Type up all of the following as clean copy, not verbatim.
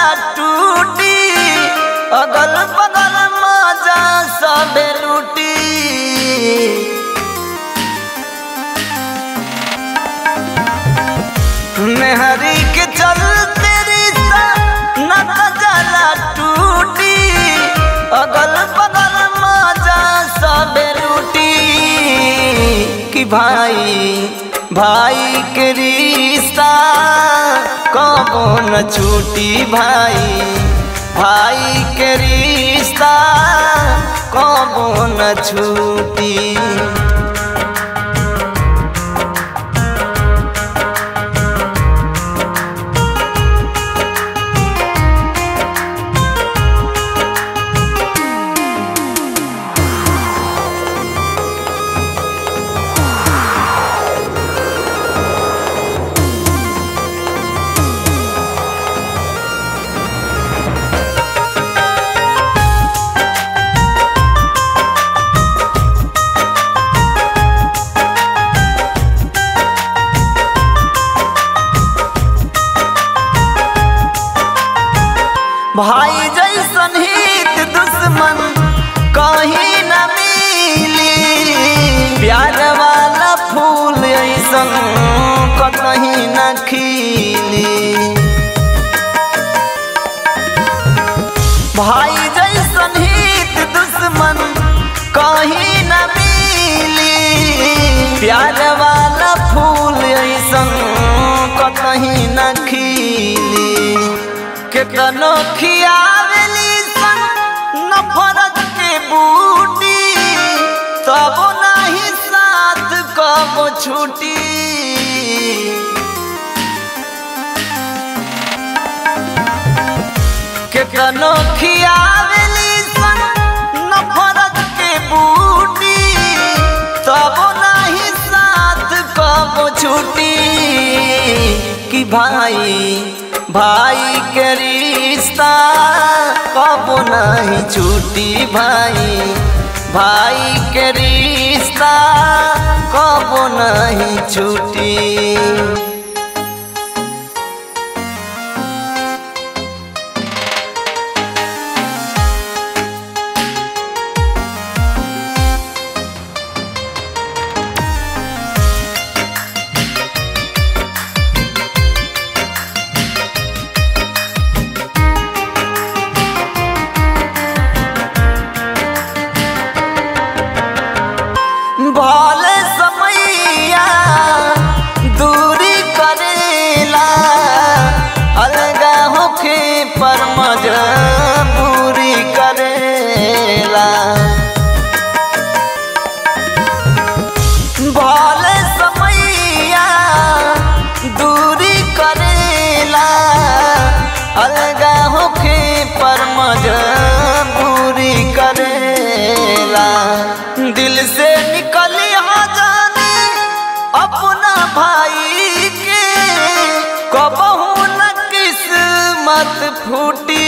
टूटी, अगल बगल मजा सबे लूटी। मेहरी के चलते रिश्ता नाता जला टूटी, अगल बगल मजा सबे लूटी। कि भाई भाई के रिश्ता कबो न छूटी, भाई भाई के रिश्ता कबो न छूटी। भाई जैसन हित दुश्मन कहीं न मिली, प्यार वाला फूल ऐसन कहीं न खिली। भाई जैसन हित दुश्मन कहीं न मिली, प्यार वाला फूल ऐसन कहीं न खिली। केतनो खियावेली सन नफरत के बूटी, तब नहीं साथ कब छूटी। केतनो खियावेली सन नफरत के बूटी, तब नहीं साथ कब छूटी। कि भाई भाई के रिश्ता कबो नहीं छूटी, भाई भाई के रिश्ता कबो नहीं छूटी। भले समैया दूरी करेला, अलगा होके पर मजबूरी करेला। भले समैया दूरी करेला, अलगा होके पर मजबूरी करेला। दिल से निकली जाने अपना भाई के, कबहू न किस्मत फूटी।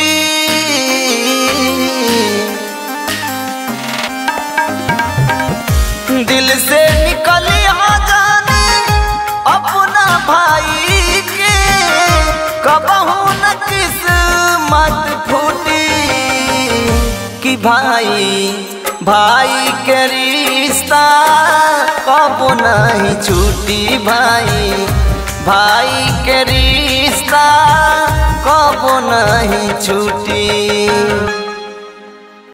दिल से निकली जाने अपना भाई के, कबहू न किस्मत फूटी। कि भाई भाई के रिश्ता कबो नहीं छूटी, भाई भाई के रिश्ता कबो नहीं छूटी।